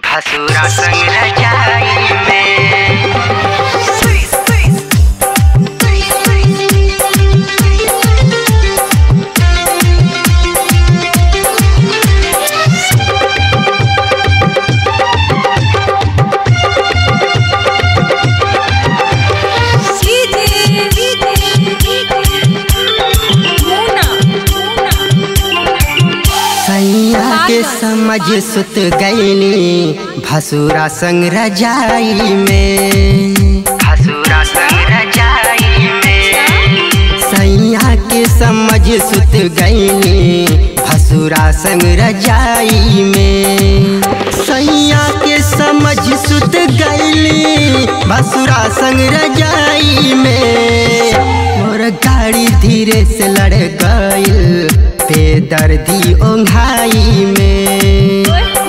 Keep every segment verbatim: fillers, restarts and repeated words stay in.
भसुरा संग रजाई में। के समझ सुत गईली भसुरा संग रजाई में। भसुरा संग रजाई में। सैया के समझ सुत गईली भसुरा संग रजाई में। सैया के समझ सुत गईली भसुरा संग रजाई में। मोर गाड़ी धीरे से लड़ गईल बेदर्दी ओंघाई में।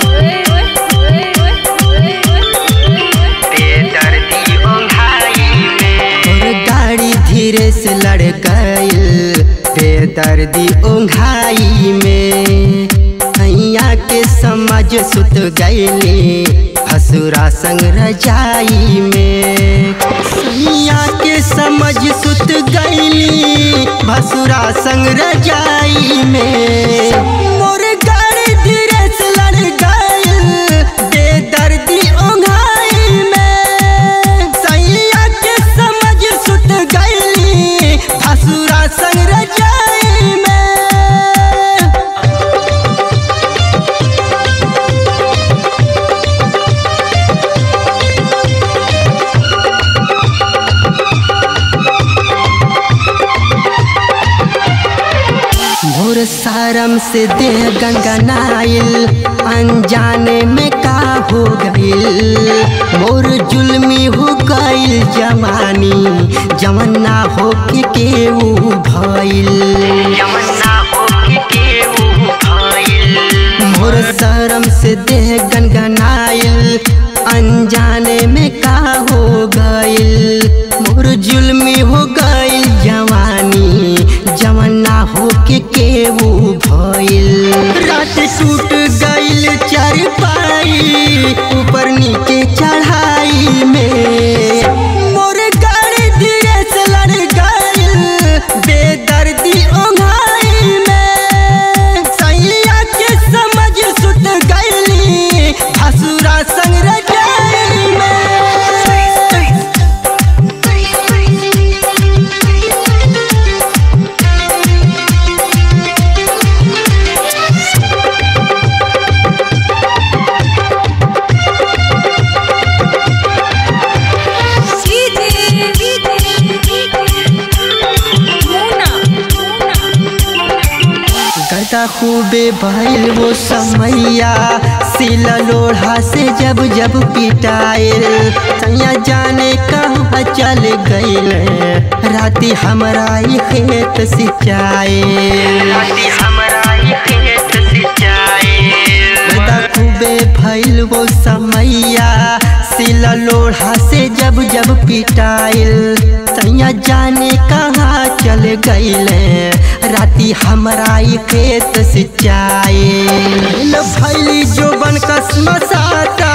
बेदर्दी ओंघाई में। और गाड़ी धीरे से लड़ गईल बेदर्दी ओंघाई में। सैया के समझ सुत गईली भसुरा संग रजाई में। सैया के समझ सुत गईली भसुरा संग रजाई में। मोर गाड़ी धीरे से लड़ गईल बेदर्दी ओंघाई में। सैया के समझ सुत गईली भसुरा संग रजाई में। मोर शरम से देह गनगनाइल अनजाने में का हो गईल। मोर जुल्मी हो गईल जवानी जमन्ना हो के केहू भइल। जमन्ना हो के केहू भइल। मोर शरम से देह गनगनाइल अनजाने में का हो गईल। मोर जुल्मी हो गईल जवानी जमन्ना हो के केहू भइल। रात टूट गईल चारपाई ऊपर नीचे चढ़ाई में। मोर गाड़ी धीरे से लड़ गईल बेदर्दी ओंघाई में। सैया के समझ सुत गईली भसुरा संग रजाई में। खूबे भइल वो समैया सिला लोढ़ा से जब जब पिटाइल। सैया जाने कहाँ चल गईल राती हमरा खेत सिंचाइल। राती हमरा खेत सिंचाइल। खूबे भइल वो समैया सिला लोढ़ा से जब जब पिटाइल। सैया जाने कहाँ चल गईल राती हमरा खेत सिंचाइल। भैली जोबन कसम साता